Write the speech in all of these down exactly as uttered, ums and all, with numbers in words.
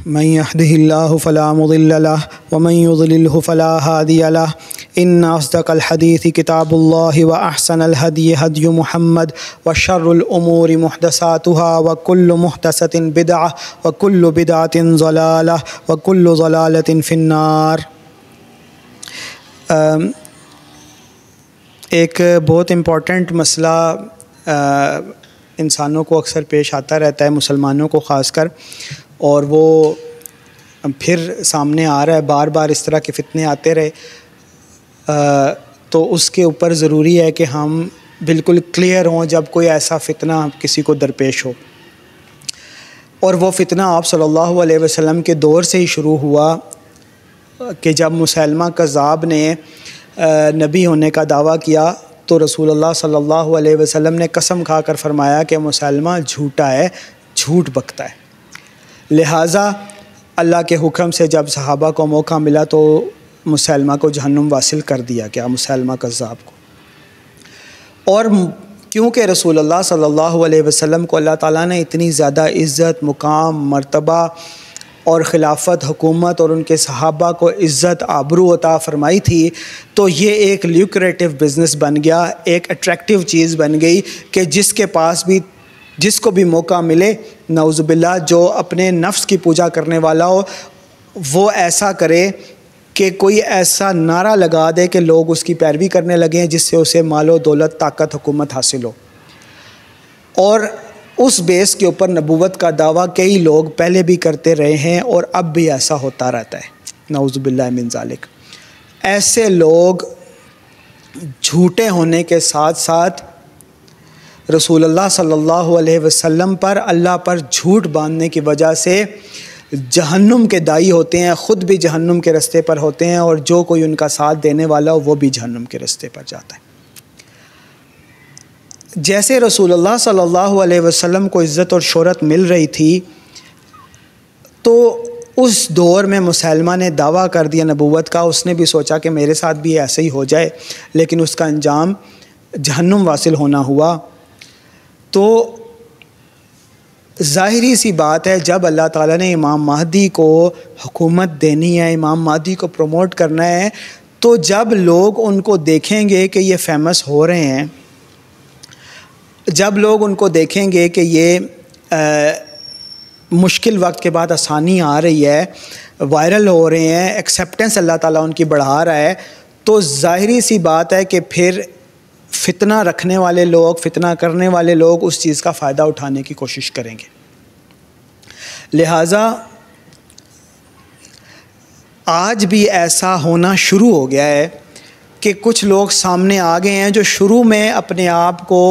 من يهده الله فلا مضل له ومن يضلله فلا هادي له إن أصدق الحديث كتاب الله وأحسن الهدي هدي محمد وشر الأمور محدثاتها وكل محدثة بدعة وكل بدعة ضلالة وكل ضلالة في النار۔ ایک بہت امپورٹنٹ مسئلہ انسانوں کو اکثر پیش آتا رہتا ہے، مسلمانوں کو خاص کر، اور وہ پھر سامنے آ رہا ہے، بار بار اس طرح کے فتنے آتے رہے، تو اس کے اوپر ضروری ہے کہ ہم بالکل کلیئر ہوں جب کوئی ایسا فتنہ کسی کو درپیش ہو۔ اور وہ فتنہ آپ صلی اللہ علیہ وسلم کے دور سے ہی شروع ہوا کہ جب مسیلمہ کذاب نے نبی ہونے کا دعویٰ کیا تو رسول اللہ صلی اللہ علیہ وسلم نے قسم کھا کر فرمایا کہ مسیلمہ جھوٹا ہے، جھوٹ بکتا ہے۔ لہٰذا اللہ کے حکم سے جب صحابہ کو موقع ملا تو مسیلمہ کو جہنم واصل کر دیا گیا، مسیلمہ کذاب کو۔ اور کیونکہ رسول اللہ صلی اللہ علیہ وسلم کو اللہ تعالیٰ نے اتنی زیادہ عزت، مقام، مرتبہ اور خلافت، حکومت اور ان کے صحابہ کو عزت، آبرو عطا فرمائی تھی، تو یہ ایک لیوکریٹو بزنس بن گیا، ایک اٹریکٹیو چیز بن گئی کہ جس کے پاس بھی، جس کو بھی موقع ملے، نعوذ باللہ، جو اپنے نفس کی پوجا کرنے والا ہو، وہ ایسا کرے کہ کوئی ایسا نعرہ لگا دے کہ لوگ اس کی پیروی کرنے لگیں، جس سے اسے مال و دولت، طاقت، حکومت حاصل ہو۔ اور اس بیس کے اوپر نبوت کا دعویٰ کئی لوگ پہلے بھی کرتے رہے ہیں اور اب بھی ایسا ہوتا رہتا ہے، نعوذ باللہ من ذالک۔ ایسے لوگ جھوٹے ہونے کے ساتھ ساتھ رسول اللہ صلی اللہ علیہ وسلم پر، اللہ پر جھوٹ باندھنے کی وجہ سے جہنم کے داعی ہوتے ہیں، خود بھی جہنم کے رستے پر ہوتے ہیں، اور جو کوئی ان کا ساتھ دینے والا ہو وہ بھی جہنم کے رستے پر جاتا ہے۔ جیسے رسول اللہ صلی اللہ علیہ وسلم کو عزت اور شہرت مل رہی تھی، تو اس دور میں مسیلمہ نے دعویٰ کر دیا نبوت کا، اس نے بھی سوچا کہ میرے ساتھ بھی ایسے ہی ہو جائے، لیکن اس کا انجام جہنم واصل ہونا ہوا۔ تو ظاہری سی بات ہے، جب اللہ تعالیٰ نے امام مہدی کو حکومت دینی ہے، امام مہدی کو پروموٹ کرنا ہے، تو جب لوگ ان کو دیکھیں گے کہ یہ فیمس ہو رہے ہیں، جب لوگ ان کو دیکھیں گے کہ یہ مشکل وقت کے بعد آسانی آ رہی ہے، وائرل ہو رہے ہیں، ایکسیپٹنس اللہ تعالیٰ ان کی بڑھا رہا ہے، تو ظاہری سی بات ہے کہ پھر فتنہ رکھنے والے لوگ، فتنہ کرنے والے لوگ اس چیز کا فائدہ اٹھانے کی کوشش کریں گے۔ لہٰذا آج بھی ایسا ہونا شروع ہو گیا ہے کہ کچھ لوگ سامنے آ گئے ہیں جو شروع میں اپنے آپ کو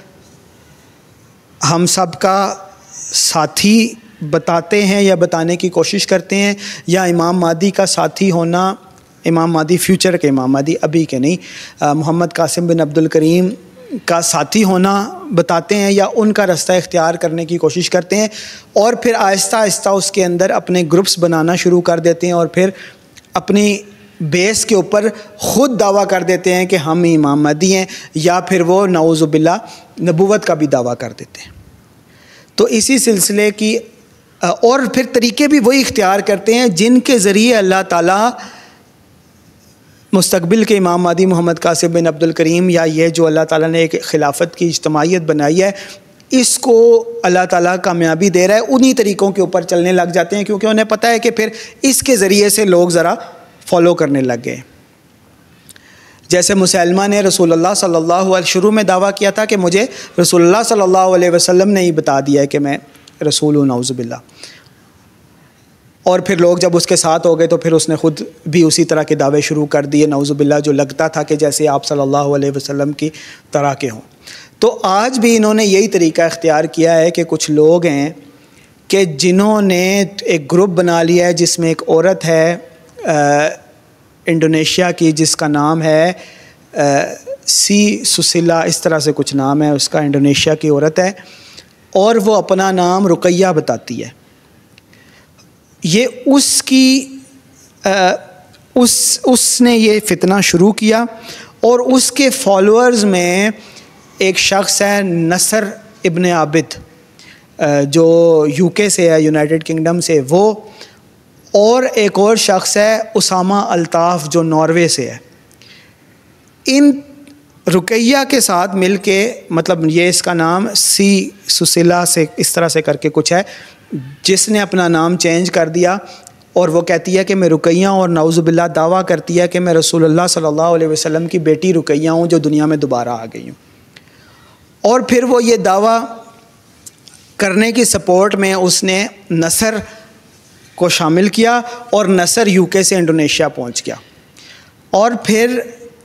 ہم سب کا ساتھی بتاتے ہیں یا بتانے کی کوشش کرتے ہیں، یا امام مہدی کا ساتھی ہونا، امام مہدی فیوچر کے امام مہدی، ابھی کے نہیں، محمد قاسم بن عبد الکریم کا ساتھی ہونا بتاتے ہیں، یا ان کا رستہ اختیار کرنے کی کوشش کرتے ہیں، اور پھر آہستہ آہستہ اس کے اندر اپنے گروپس بنانا شروع کر دیتے ہیں، اور پھر اپنی بیس کے اوپر خود دعویٰ کر دیتے ہیں کہ ہم امام مہدی ہیں، یا پھر وہ نعوذ باللہ نبوت کا بھی دعویٰ کر دیتے ہیں۔ تو اسی سلسلے کی، اور پھر طریقے بھی وہی اختیار کرتے ہیں جن کے ذریعے اللہ تعالیٰ مستقبل کے امام مہدی محمد قاسم بن عبد الکریم، یا یہ جو اللہ تعالیٰ نے ایک خلافت کی اجتماعیت بنائی ہے، اس کو اللہ تعالیٰ کامیابی دے رہا ہے، انہی طریقوں کے اوپر چلنے لگ جاتے ہیں، کیونکہ انہیں پتہ ہے کہ پھر اس کے ذریعے سے لوگ ذرا فالو کرنے لگ گئے۔ جیسے مسیلمہ نے رسول اللہ صلی اللہ علیہ شروع میں دعویٰ کیا تھا کہ مجھے رسول اللہ صلی اللہ علیہ وسلم نے ہی بتا دیا ہے کہ میں رسول ہوں، نعوذ باللہ، اور پھر لوگ جب اس کے ساتھ ہو گئے تو پھر اس نے خود بھی اسی طرح کے دعوے شروع کر دیے، نعوذ باللہ، جو لگتا تھا کہ جیسے آپ صلی اللہ علیہ وسلم کی طرح کے ہوں۔ تو آج بھی انہوں نے یہی طریقہ اختیار کیا ہے کہ کچھ لوگ ہیں کہ جنہوں نے ایک گروپ بنا لیا ہے، جس میں ایک عورت ہے انڈونیشیا کی، جس کا نام ہے سی سسیلا، اس طرح سے کچھ نام ہے اس کا، انڈونیشیا کی عورت ہے، اور وہ اپنا نام رقیہ بتاتی ہے۔ یہ اس کی اس اس نے یہ فتنہ شروع کیا، اور اس کے فالوورز میں ایک شخص ہے نصر ابن عابد، جو یو کے سے ہے، یونائٹڈ کنگڈم سے، وہ، اور ایک اور شخص ہے اسامہ الطاف جو ناروے سے ہے. ان رقیہ کے ساتھ مل کے، مطلب یہ اس کا نام سی سسیلا سے اس طرح سے کر کے کچھ ہے، جس نے اپنا نام چینج کر دیا اور وہ کہتی ہے کہ میں رقیہ، اور نعوذ باللہ دعویٰ کرتی ہے کہ میں رسول اللہ صلی اللہ علیہ وسلم کی بیٹی رقیہ ہوں جو دنیا میں دوبارہ آ گئی ہوں. اور پھر وہ یہ دعویٰ کرنے کی سپورٹ میں اس نے نصر کو شامل کیا، اور نصر یو کے سے انڈونیشیا پہنچ گیا. اور پھر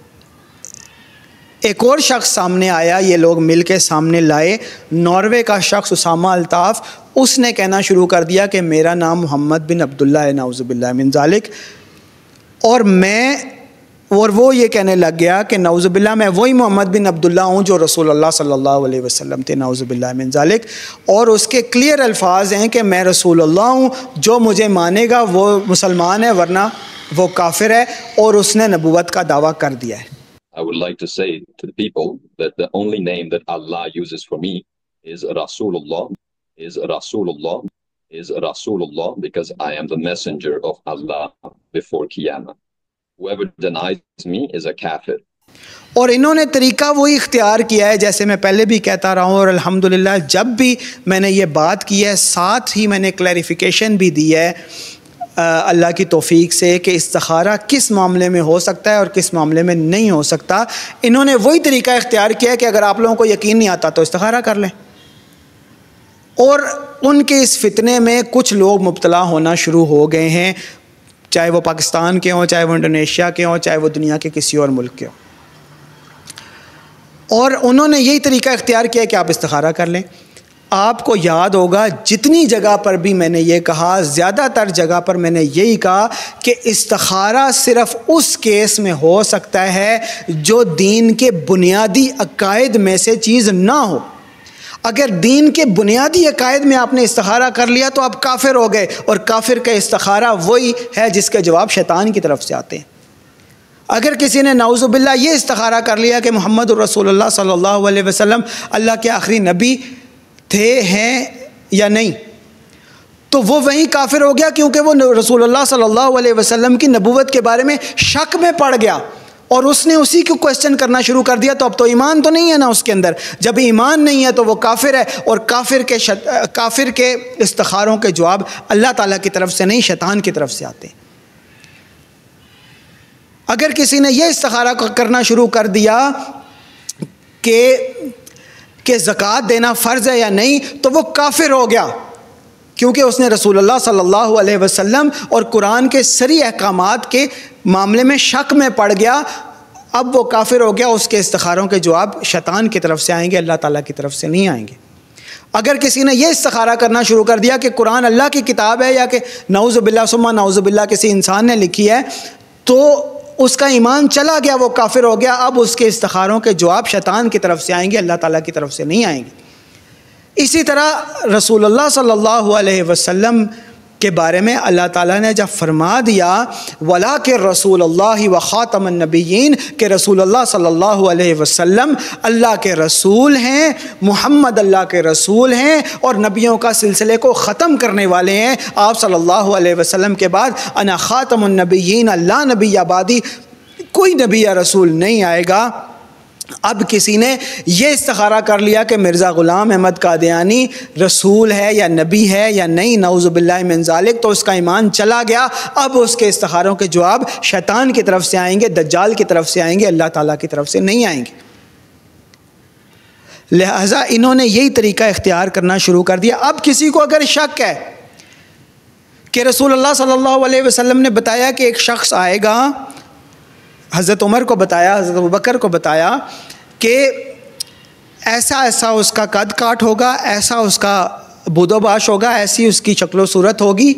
ایک اور شخص سامنے آیا، یہ لوگ مل کے سامنے لائے، ناروے کا شخص اسامہ الطاف. اس نے کہنا شروع کر دیا کہ میرا نام محمد بن عبداللہ ہے، نعوذ باللہ من ذالک، اور میں اور وہ یہ کہنے لگ گیا کہ نعوذ باللہ میں وہی محمد بن عبداللہ ہوں جو رسول اللہ صلی اللہ علیہ وسلم تھے، نعوذ باللہ من ذالک. اور اس کے کلیئر الفاظ ہیں کہ میں رسول اللہ ہوں، جو مجھے مانے گا وہ مسلمان ہے ورنہ وہ کافر ہے، اور اس نے نبوت کا دعویٰ کر دیا ہے. I would like to say to the people that the only name that Allah uses for me is Rasulullah, is Rasulullah, is Rasulullah, because I am the messenger of Allah before Qiyamah. Whoever denies me is a kafir. اور انہوں نے طریقہ وہی اختیار کیا ہے جیسے میں پہلے بھی کہتا رہا ہوں، اور الحمدللہ جب بھی میں نے یہ بات کی ہے ساتھ ہی میں نے کلیریفیکیشن بھی دی ہے اللہ کی توفیق سے کہ استخارہ کس معاملے میں ہو سکتا ہے اور کس معاملے میں نہیں ہو سکتا. انہوں نے وہی طریقہ اختیار کیا ہے کہ اگر آپ لوگوں کو یقین نہیں آتا تو استخارہ کر لیں. اور ان کے اس فتنے میں کچھ لوگ مبتلا ہونا شروع ہو گئے ہیں، چاہے وہ پاکستان کے ہوں، چاہے وہ انڈونیشیا کے ہوں، چاہے وہ دنیا کے کسی اور ملک کے ہوں. اور انہوں نے یہی طریقہ اختیار کیا کہ آپ استخارہ کر لیں. آپ کو یاد ہوگا جتنی جگہ پر بھی میں نے یہ کہا، زیادہ تر جگہ پر میں نے یہی کہا کہ استخارہ صرف اس کیس میں ہو سکتا ہے جو دین کے بنیادی عقائد میں سے چیز نہ ہو. اگر دین کے بنیادی عقائد میں آپ نے استخارہ کر لیا تو آپ کافر ہو گئے، اور کافر کا استخارہ وہی ہے جس کے جواب شیطان کی طرف سے آتے ہیں. اگر کسی نے نعوذ باللہ یہ استخارہ کر لیا کہ محمد الرسول اللہ صلی اللہ علیہ وسلم اللہ کے آخری نبی تھے، ہیں یا نہیں، تو وہ وہیں کافر ہو گیا، کیونکہ وہ رسول اللہ صلی اللہ علیہ وسلم کی نبوت کے بارے میں شک میں پڑ گیا اور اس نے اسی کو کوشچن کرنا شروع کر دیا. تو اب تو ایمان تو نہیں ہے نا اس کے اندر. جب ایمان نہیں ہے تو وہ کافر ہے، اور کافر کے شت... کافر کے استخاروں کے جواب اللہ تعالیٰ کی طرف سے نہیں، شیطان کی طرف سے آتے ہیں. اگر کسی نے یہ استخارہ کرنا شروع کر دیا کہ کہ زکوٰۃ دینا فرض ہے یا نہیں، تو وہ کافر ہو گیا، کیونکہ اس نے رسول اللہ صلی اللہ علیہ وسلم اور قرآن کے صریح احکامات کے معاملے میں شک میں پڑ گیا. اب وہ کافر ہو گیا، اس کے استخاروں کے جواب شیطان کی طرف سے آئیں گے، اللہ تعالیٰ کی طرف سے نہیں آئیں گے. اگر کسی نے یہ استخارہ کرنا شروع کر دیا کہ قرآن اللہ کی کتاب ہے یا کہ نعوذ باللہ ثم نعوذ باللہ کسی انسان نے لکھی ہے، تو اس کا ایمان چلا گیا، وہ کافر ہو گیا. اب اس کے استخاروں کے جواب شیطان کی طرف سے آئیں گے، اللہ تعالیٰ کی طرف سے نہیں آئیں گے. اسی طرح رسول اللہ صلی اللہ علیہ وسلم کے بارے میں اللہ تعالیٰ نے جب فرما دیا وَلَٰكِن رسول اللہ وخاتم النبیین، کہ رسول اللہ صلی اللہ علیہ وسلم اللہ کے رسول ہیں، محمد اللہ کے رسول ہیں، اور نبیوں کا سلسلے کو ختم کرنے والے ہیں. آپ صلی اللہ علیہ وسلم کے بعد انا خاتم النبیین، لا نبی بعدی، کوئی نبی یا رسول نہیں آئے گا. اب کسی نے یہ استخارہ کر لیا کہ مرزا غلام احمد قادیانی رسول ہے یا نبی ہے یا نہیں، نعوذ باللہ من ذالک، تو اس کا ایمان چلا گیا. اب اس کے استخاروں کے جواب شیطان کی طرف سے آئیں گے، دجال کی طرف سے آئیں گے، اللہ تعالیٰ کی طرف سے نہیں آئیں گے. لہٰذا انہوں نے یہی طریقہ اختیار کرنا شروع کر دیا. اب کسی کو اگر شک ہے کہ رسول اللہ صلی اللہ علیہ وسلم نے بتایا کہ ایک شخص آئے گا، حضرت عمر کو بتایا، حضرت ابوبکر کو بتایا کہ ایسا ایسا اس کا قد کاٹ ہوگا، ایسا اس کا بود و باش ہوگا، ایسی اس کی شکل و صورت ہوگی،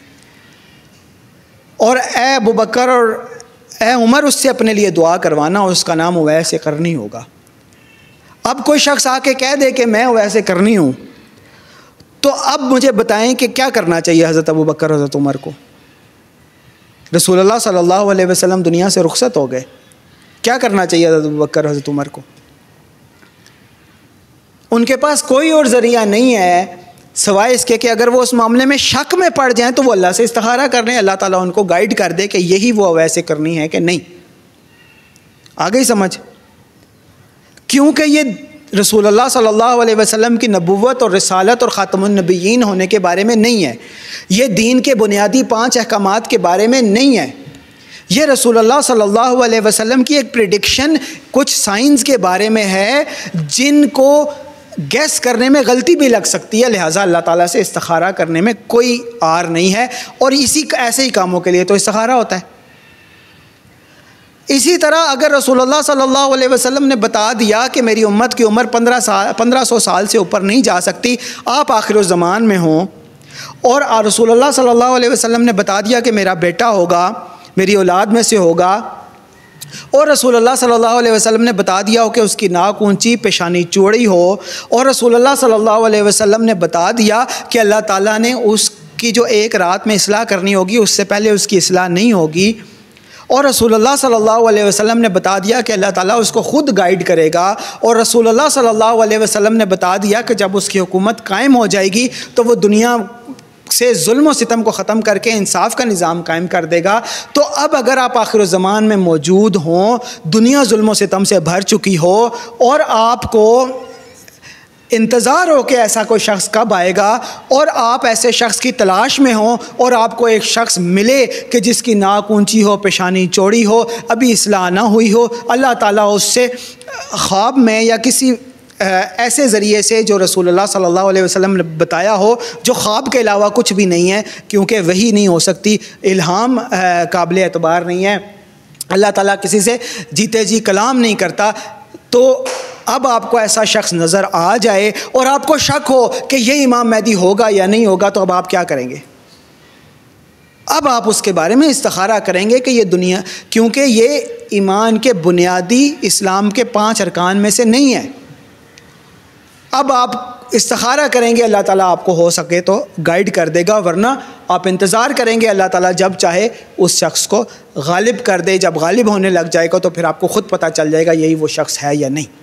اور اے ابوبکر اور اے عمر اس سے اپنے لیے دعا کروانا، اس کا نام اویس قرنی ہوگا. اب کوئی شخص آ کے کہہ دے کہ میں اویس قرنی ہوں، تو اب مجھے بتائیں کہ کیا کرنا چاہیے حضرت ابوبکر حضرت عمر کو؟ رسول اللہ صلی اللہ علیہ وسلم دنیا سے رخصت ہو گئے، کیا کرنا چاہیے حضرت ابوبکر حضرت عمر کو؟ ان کے پاس کوئی اور ذریعہ نہیں ہے سوائے اس کے کہ اگر وہ اس معاملے میں شک میں پڑ جائیں تو وہ اللہ سے استخارہ کر لیں، اللہ تعالیٰ ان کو گائیڈ کر دے کہ یہی وہ ویسے کرنی ہے کہ نہیں۔ آ گئی سمجھ؟ کیونکہ یہ رسول اللہ صلی اللہ علیہ وسلم کی نبوت اور رسالت اور خاتم النبیین ہونے کے بارے میں نہیں ہے، یہ دین کے بنیادی پانچ احکامات کے بارے میں نہیں ہے، یہ رسول اللہ صلی اللہ علیہ وسلم کی ایک پریڈکشن کچھ سائنس کے بارے میں ہے جن کو گیس کرنے میں غلطی بھی لگ سکتی ہے، لہٰذا اللہ تعالیٰ سے استخارہ کرنے میں کوئی آر نہیں ہے، اور اسی ایسے ہی کاموں کے لیے تو استخارہ ہوتا ہے۔ اسی طرح اگر رسول اللہ صلی اللہ علیہ وسلم نے بتا دیا کہ میری امت کی عمر پندرہ سال پندرہ سو سال سے اوپر نہیں جا سکتی، آپ آخر الزمان میں ہوں، اور رسول اللہ صلی اللہ علیہ وسلم نے بتا دیا کہ میرا بیٹا ہوگا، میری اولاد میں سے ہوگا، اور رسول اللہ صلی اللہ علیہ وسلم نے بتا دیا ہو کہ اس کی ناک اونچی پیشانی چوڑی ہو، اور رسول اللہ صلی اللہ علیہ وسلم نے بتا دیا کہ اللہ تعالیٰ نے اس کی جو ایک رات میں اصلاح کرنی ہوگی اس سے پہلے اس کی اصلاح نہیں ہوگی، اور رسول اللہ صلی اللہ علیہ وسلم نے بتا دیا کہ اللہ تعالیٰ اس کو خود گائیڈ کرے گا، اور رسول اللہ صلی اللہ علیہ وسلم نے بتا دیا کہ جب اس کی حکومت قائم ہو جائے گی تو وہ دنیا سے ظلم و ستم کو ختم کر کے انصاف کا نظام قائم کر دے گا۔ تو اب اگر آپ آخر الزمان میں موجود ہوں، دنیا ظلم و ستم سے بھر چکی ہو، اور آپ کو انتظار ہو کہ ایسا کوئی شخص کب آئے گا، اور آپ ایسے شخص کی تلاش میں ہوں، اور آپ کو ایک شخص ملے کہ جس کی ناک اونچی ہو، پیشانی چوڑی ہو، ابھی اصلاح نہ ہوئی ہو، اللہ تعالیٰ اس سے خواب میں یا کسی ایسے ذریعے سے جو رسول اللہ صلی اللہ علیہ وسلم نے بتایا ہو، جو خواب کے علاوہ کچھ بھی نہیں ہے، کیونکہ وحی نہیں ہو سکتی، الہام قابل اعتبار نہیں ہے، اللہ تعالیٰ کسی سے جیتے جی کلام نہیں کرتا، تو اب آپ کو ایسا شخص نظر آ جائے اور آپ کو شک ہو کہ یہ امام مہدی ہوگا یا نہیں ہوگا، تو اب آپ کیا کریں گے؟ اب آپ اس کے بارے میں استخارہ کریں گے کہ یہ دنیا، کیونکہ یہ ایمان کے بنیادی اسلام کے پانچ ارکان میں سے نہیں ہے۔ اب آپ استخارہ کریں گے، اللہ تعالیٰ آپ کو ہو سکے تو گائیڈ کر دے گا، ورنہ آپ انتظار کریں گے اللہ تعالیٰ جب چاہے اس شخص کو غالب کر دے، جب غالب ہونے لگ جائے گا تو پھر آپ کو خود پتہ چل جائے گا یہی وہ شخص ہے یا نہیں۔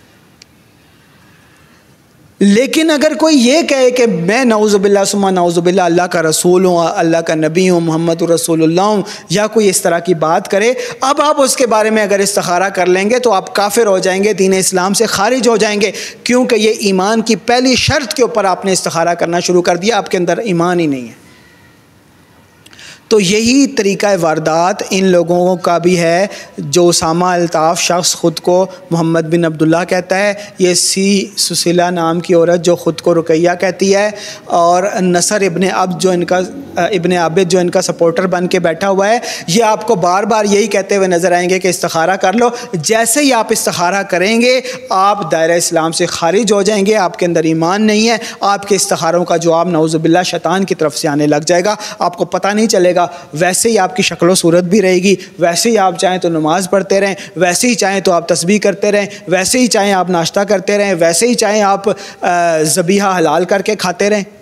لیکن اگر کوئی یہ کہے کہ میں نعوذ باللہ ثم نعوذ باللہ اللہ کا رسول ہوں، اللہ کا نبی ہوں، محمد رسول اللہ ہوں، یا کوئی اس طرح کی بات کرے، اب آپ اس کے بارے میں اگر استخارہ کر لیں گے تو آپ کافر ہو جائیں گے، دین اسلام سے خارج ہو جائیں گے، کیونکہ یہ ایمان کی پہلی شرط کے اوپر آپ نے استخارہ کرنا شروع کر دیا، آپ کے اندر ایمان ہی نہیں ہے۔ تو یہی طریقہ واردات ان لوگوں کا بھی ہے جو اسامہ الطاف شخص خود کو محمد بن عبداللہ کہتا ہے، یہ سی سسیلہ نام کی عورت جو خود کو رقیہ کہتی ہے، اور نصر ابن عبد جو ان کا ابن عابد جو ان کا سپورٹر بن کے بیٹھا ہوا ہے، یہ آپ کو بار بار یہی کہتے ہوئے نظر آئیں گے کہ استخارہ کر لو۔ جیسے ہی آپ استخارہ کریں گے آپ دائرہ اسلام سے خارج ہو جائیں گے، آپ کے اندر ایمان نہیں ہے، آپ کے استخاروں کا جواب نعوذ باللہ شیطان کی طرف سے آنے لگ جائے گا، آپ کو پتہ نہیں چلے گا، ویسے ہی آپ کی شکل و صورت بھی رہے گی، ویسے ہی آپ چاہیں تو نماز پڑھتے رہیں، ویسے ہی چاہیں تو آپ تسبیح کرتے رہیں، ویسے ہی چاہیں آپ ناشتہ کرتے رہیں، ویسے ہی چاہیں آپ ذبیحہ حلال کر کے کھاتے رہیں۔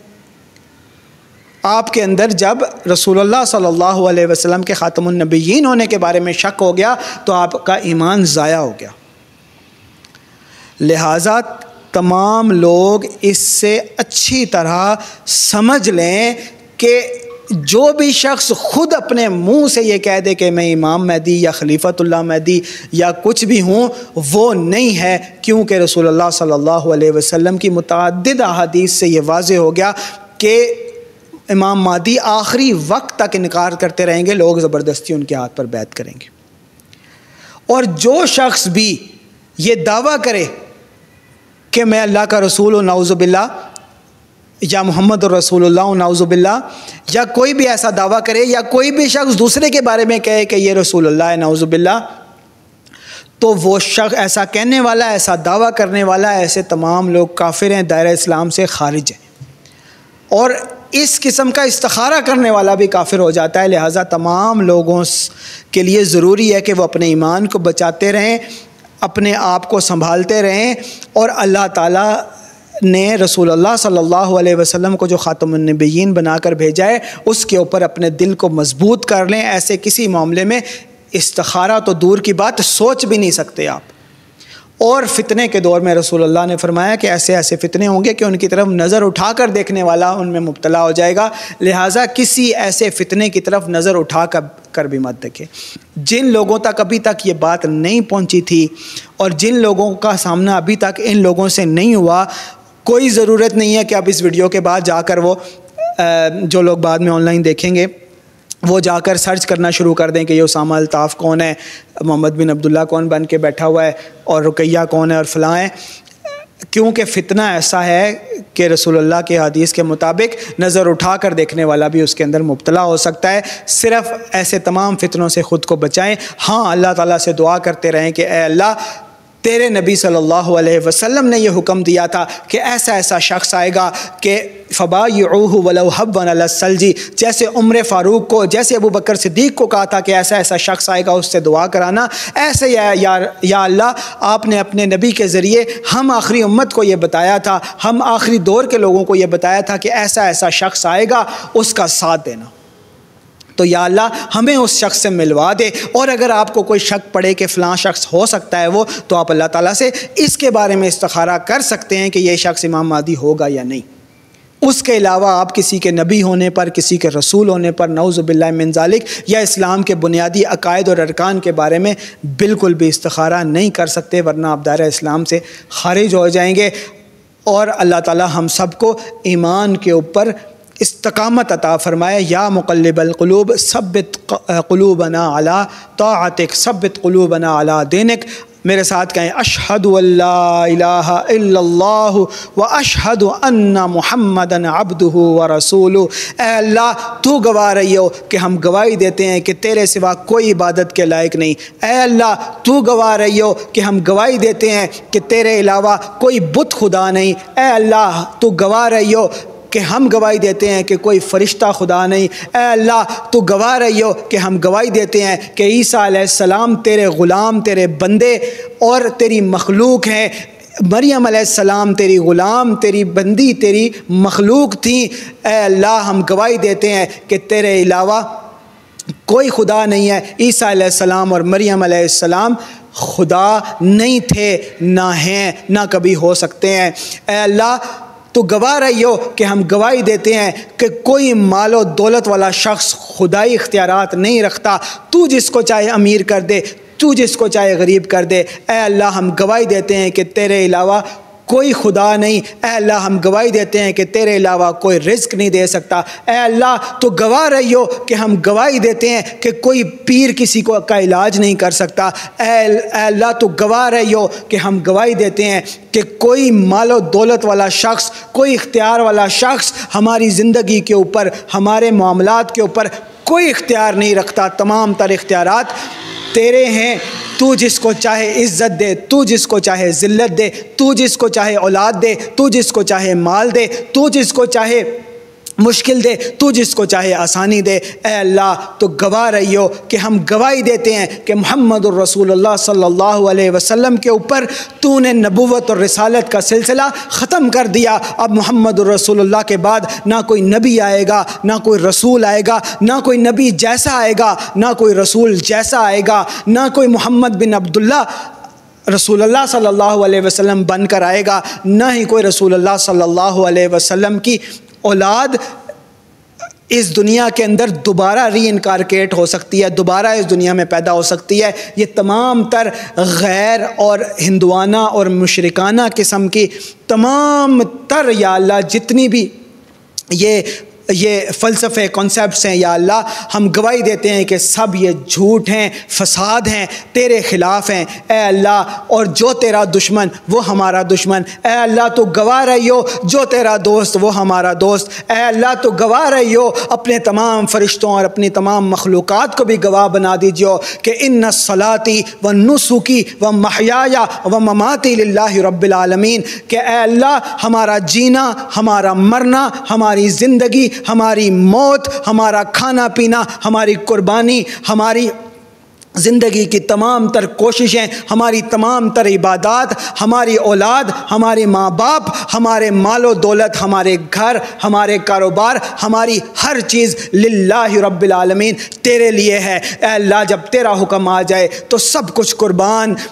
آپ کے اندر جب رسول اللہ صلی اللہ علیہ وسلم کے خاتم النبیین ہونے کے بارے میں شک ہو گیا تو آپ کا ایمان ضائع ہو گیا۔ لہٰذا تمام لوگ اس سے اچھی طرح سمجھ لیں کہ جو بھی شخص خود اپنے منہ سے یہ کہہ دے کہ میں امام مہدی یا خلیفۃ اللہ مہدی یا کچھ بھی ہوں، وہ نہیں ہے، کیونکہ رسول اللہ صلی اللہ علیہ وسلم کی متعدد احادیث سے یہ واضح ہو گیا کہ امام مہدی آخری وقت تک انکار کرتے رہیں گے، لوگ زبردستی ان کے ہاتھ پر بیعت کریں گے۔ اور جو شخص بھی یہ دعویٰ کرے کہ میں اللہ کا رسول ہوں نعوذ باللہ، یا محمد رسول اللہ نعوذ باللہ، یا کوئی بھی ایسا دعویٰ کرے، یا کوئی بھی شخص دوسرے کے بارے میں کہے کہ یہ رسول اللہ ہے نعوذ باللہ، تو وہ شخص ایسا کہنے والا، ایسا دعویٰ کرنے والا، ایسے تمام لوگ کافر ہیں، دائرہ اسلام سے خارج ہیں، اور اس قسم کا استخارہ کرنے والا بھی کافر ہو جاتا ہے۔ لہٰذا تمام لوگوں کے لیے ضروری ہے کہ وہ اپنے ایمان کو بچاتے رہیں، اپنے آپ کو سنبھالتے رہیں، اور اللہ تعالیٰ نے رسول اللہ صلی اللہ علیہ وسلم کو جو خاتم النبیین بنا کر بھیجا ہے اس کے اوپر اپنے دل کو مضبوط کر لیں۔ ایسے کسی معاملے میں استخارہ تو دور کی بات، سوچ بھی نہیں سکتے آپ، اور فتنے کے دور میں رسول اللہ نے فرمایا کہ ایسے ایسے فتنے ہوں گے کہ ان کی طرف نظر اٹھا کر دیکھنے والا ان میں مبتلا ہو جائے گا، لہٰذا کسی ایسے فتنے کی طرف نظر اٹھا کر بھی مت دیکھے۔ جن لوگوں تک ابھی تک یہ بات نہیں پہنچی تھی اور جن لوگوں کا سامنا ابھی تک ان لوگوں سے نہیں ہوا، کوئی ضرورت نہیں ہے کہ اب اس ویڈیو کے بعد جا کر وہ جو لوگ بعد میں آن لائن دیکھیں گے وہ جا کر سرچ کرنا شروع کر دیں کہ یہ اسامہ الطاف کون ہے، محمد بن عبداللہ کون بن کے بیٹھا ہوا ہے، اور رقیہ کون ہے اور فلاں ہے، کیونکہ فتنہ ایسا ہے کہ رسول اللہ کے حدیث کے مطابق نظر اٹھا کر دیکھنے والا بھی اس کے اندر مبتلا ہو سکتا ہے۔ صرف ایسے تمام فتنوں سے خود کو بچائیں۔ ہاں، اللہ تعالیٰ سے دعا کرتے رہیں کہ اے اللہ، تیرے نبی صلی اللہ علیہ وسلم نے یہ حکم دیا تھا کہ ایسا ایسا شخص آئے گا کہ فَبَایِعُوهُ وَلَوْ حَبًّا عَلَى الثَّلْجِ، جیسے عمر فاروق کو، جیسے ابو بکر صدیق کو کہا تھا کہ ایسا ایسا شخص آئے گا اس سے دعا کرانا، ایسے یا یا اللہ آپ نے اپنے نبی کے ذریعے ہم آخری امت کو یہ بتایا تھا، ہم آخری دور کے لوگوں کو یہ بتایا تھا کہ ایسا ایسا شخص آئے گا، اس کا ساتھ دینا۔ تو یا اللہ ہمیں اس شخص سے ملوا دے، اور اگر آپ کو کوئی شک پڑے کہ فلاں شخص ہو سکتا ہے وہ، تو آپ اللہ تعالیٰ سے اس کے بارے میں استخارہ کر سکتے ہیں کہ یہ شخص امام مہدی ہوگا یا نہیں۔ اس کے علاوہ آپ کسی کے نبی ہونے پر، کسی کے رسول ہونے پر نعوذ باللہ من ذالک، یا اسلام کے بنیادی عقائد اور ارکان کے بارے میں بالکل بھی استخارہ نہیں کر سکتے، ورنہ آپ دائرہ اسلام سے خارج ہو جائیں گے۔ اور اللہ تعالیٰ ہم سب کو ایمان کے اوپر استقامت عطا فرمائے۔ یا مقلب القلوب ثبت قلوبنا علی طاعتک، ثبت قلوبنا علی دینک۔ میرے ساتھ کہیں اشہد ان لا الہ الا اللہ و اشہد ان محمدا عبدہ و رسولہ۔ اے اللہ تو گواہ رہی ہو کہ ہم گواہی دیتے ہیں کہ تیرے سوا کوئی عبادت کے لائق نہیں۔ اے اللہ تو گواہ رہی ہو کہ ہم گواہی دیتے ہیں کہ تیرے علاوہ کوئی بت خدا نہیں۔ اے اللہ تو گواہ رہی ہو کہ ہم گواہی دیتے ہیں کہ کوئی فرشتہ خدا نہیں۔ اے اللہ تو گواہ رہی ہو کہ ہم گواہی دیتے ہیں کہ عیسیٰ علیہ السلام تیرے غلام، تیرے بندے اور تیری مخلوق ہیں۔ مریم علیہ السلام تیری غلام، تیری بندی، تیری مخلوق تھی۔ اے اللہ ہم گواہی دیتے ہیں کہ تیرے علاوہ کوئی خدا نہیں ہے۔ عیسیٰ علیہ السلام اور مریم علیہ السلام خدا نہیں تھے، نہ ہیں، نہ کبھی ہو سکتے ہیں۔ اے اللہ تو گواہ رہی ہو کہ ہم گواہی دیتے ہیں کہ کوئی مال و دولت والا شخص خدائی اختیارات نہیں رکھتا، تو جس کو چاہے امیر کر دے، تو جس کو چاہے غریب کر دے۔ اے اللہ ہم گواہی دیتے ہیں کہ تیرے علاوہ کوئی خدا نہیں۔ اے اللہ ہم گواہی دیتے ہیں کہ تیرے علاوہ کوئی رزق نہیں دے سکتا۔ اے اللہ تو گواہ رہی ہو کہ ہم گواہی دیتے ہیں کہ کوئی پیر کسی کو کا علاج نہیں کر سکتا۔ اے اللہ تو گواہ رہی ہو کہ ہم گواہی دیتے ہیں کہ کوئی مال و دولت والا شخص، کوئی اختیار والا شخص ہماری زندگی کے اوپر، ہمارے معاملات کے اوپر کوئی اختیار نہیں رکھتا۔ تمام تر اختیارات تیرے ہیں۔ تو جس کو چاہے عزت دے، تو جس کو چاہے ذلت دے، تو جس کو چاہے اولاد دے، تو جس کو چاہے مال دے، تو جس کو چاہے مشکل دے، تو جس کو چاہے آسانی دے۔ اے اللہ تو گواہ رہی ہو کہ ہم گواہی دیتے ہیں کہ محمد الرسول اللہ صلی اللہ علیہ وسلم کے اوپر تو نے نبوت اور رسالت کا سلسلہ ختم کر دیا۔ اب محمد الرسول اللہ کے بعد نہ کوئی نبی آئے گا، نہ کوئی رسول آئے گا، نہ کوئی نبی جیسا آئے گا، نہ کوئی رسول جیسا آئے گا، نہ کوئی محمد بن عبداللہ رسول اللہ صلی اللہ علیہ وسلم بن کر آئے گا، نہ ہی کوئی رسول اللہ صلی اللہ علیہ وسلم کی اولاد اس دنیا کے اندر دوبارہ ری انکارکیٹ ہو سکتی ہے، دوبارہ اس دنیا میں پیدا ہو سکتی ہے۔ یہ تمام تر غیر اور ہندوانہ اور مشرکانہ قسم کی تمام تر یا اللہ جتنی بھی یہ یہ فلسفے کانسیپٹس ہیں یا اللہ ہم گواہی دیتے ہیں کہ سب یہ جھوٹ ہیں، فساد ہیں، تیرے خلاف ہیں۔ اے اللہ اور جو تیرا دشمن وہ ہمارا دشمن۔ اے اللہ تو گواہ رہی ہو جو تیرا دوست وہ ہمارا دوست۔ اے اللہ تو گواہ رہی ہو اپنے تمام فرشتوں اور اپنی تمام مخلوقات کو بھی گواہ بنا دیجیے کہ ان الصلاتی و نسکی و محیایا و مماتی للہ رب العالمین، کہ اے اللہ ہمارا جینا، ہمارا مرنا، ہماری زندگی، ہماری موت، ہمارا کھانا پینا، ہماری قربانی، ہماری زندگی کی تمام تر کوششیں، ہماری تمام تر عبادات، ہماری اولاد، ہمارے ماں باپ، ہمارے مال و دولت، ہمارے گھر، ہمارے کاروبار، ہماری ہر چیز للہ رب العالمین تیرے لیے ہے۔ اے اللہ جب تیرا حکم آ جائے تو سب کچھ قربان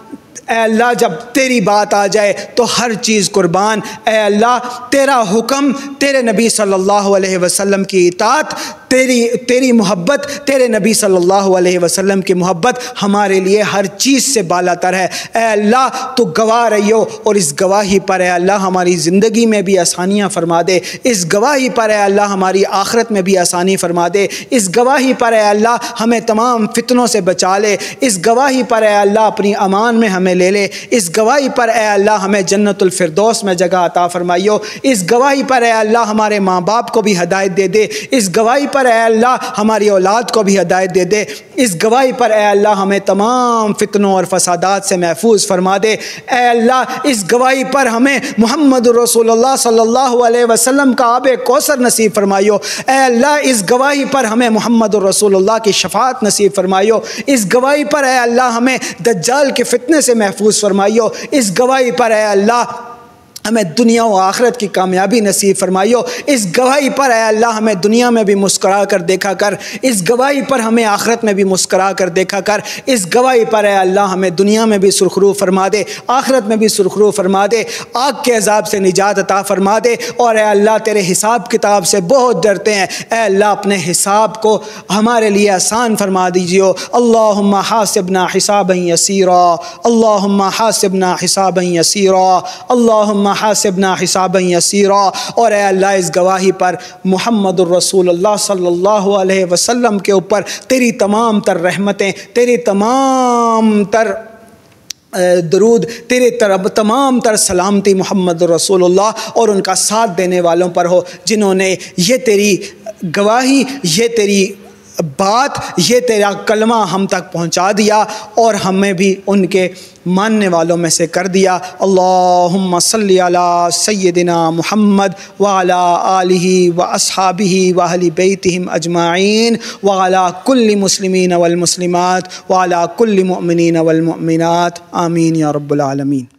اے اللہ جب تیری بات آ جائے تو ہر چیز قربان۔ اے اللہ تیرا حکم، تیرے نبی صلی اللہ علیہ وسلم کی اطاعت، تیری تیری محبت، تیرے نبی صلی اللہ علیہ وسلم کی محبت ہمارے لیے ہر چیز سے بالا تر ہے۔ اے اللہ تو گواہ رہی ہو، اور اس گواہی پر اے اللہ ہماری زندگی میں بھی آسانیاں فرما دے، اس گواہی پر اے اللہ ہماری آخرت میں بھی آسانی فرما دے، اس گواہی پر اے اللہ ہمیں تمام فتنوں سے بچا لے، اس گواہی پر اے اللہ اپنی امان میں ہمیں لے لے، اس گواہی پر اے اللہ ہمیں جنت الفردوس میں جگہ عطا فرمائیو، اس گواہی پر اے اللہ ہمارے ماں باپ کو بھی ہدایت دے دے، اس گواہی پر اے اللہ ہماری اولاد کو بھی ہدایت دے دے، اس گواہی پر اے اللہ ہمیں تمام فتنوں اور فسادات سے محفوظ فرما دے۔ اے اللہ اس گواہی پر ہمیں محمد رسول اللہ صلی اللہ علیہ وسلم کا آب کوثر نصیب فرمائیو۔ اے اللہ اس گواہی پر ہمیں محمد رسول اللہ کی شفاعت نصیب فرمائیو، اس گواہی پر اے اللہ ہمیں دجال کے فتنے سے محفوظ فرمائیو، اس گواہی پر اے اللہ ہمیں دنیا و آخرت کی کامیابی نصیب فرمائیو، اس گواہی پر اے اللہ ہمیں دنیا میں بھی مسکرا کر دیکھا کر، اس گواہی پر ہمیں آخرت میں بھی مسکرا کر دیکھا کر، اس گواہی پر اے اللہ ہمیں دنیا میں بھی سرخرو فرما دے، آخرت میں بھی سرخرو فرما دے، آگ کے عذاب سے نجات عطا فرما دے، اور اے اللہ تیرے حساب کتاب سے بہت ڈرتے ہیں، اے اللہ اپنے حساب کو ہمارے لیے آسان فرما دیجیے۔ اللہم حاسبنا حسابا یسیرا، اللہم حاسبنا حسابا یسیرا، اللہم حاسبنا حسابا یسیرا۔ اور اے اللہ اس گواہی پر محمد الرسول اللہ صلی اللہ علیہ وسلم کے اوپر تیری تمام تر رحمتیں، تیری تمام تر درود، تیرے طرف تمام تر سلامتی محمد رسول اللہ اور ان کا ساتھ دینے والوں پر ہو، جنہوں نے یہ تیری گواہی، یہ تیری بات، یہ تیرا کلمہ ہم تک پہنچا دیا اور ہمیں بھی ان کے ماننے والوں میں سے کر دیا۔ اللہم صلی علی سیدنا محمد وعلی آلہ واصحابہ واہل بیتہم اجمعین وعلی کل مسلمین والمسلمات وعلی کل مؤمنین والمؤمنات، آمین یا رب العالمین۔